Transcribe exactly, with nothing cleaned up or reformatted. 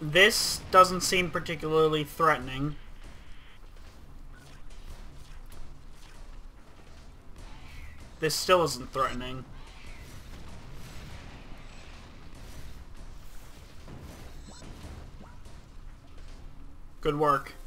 This doesn't seem particularly threatening. This still isn't threatening. Good work.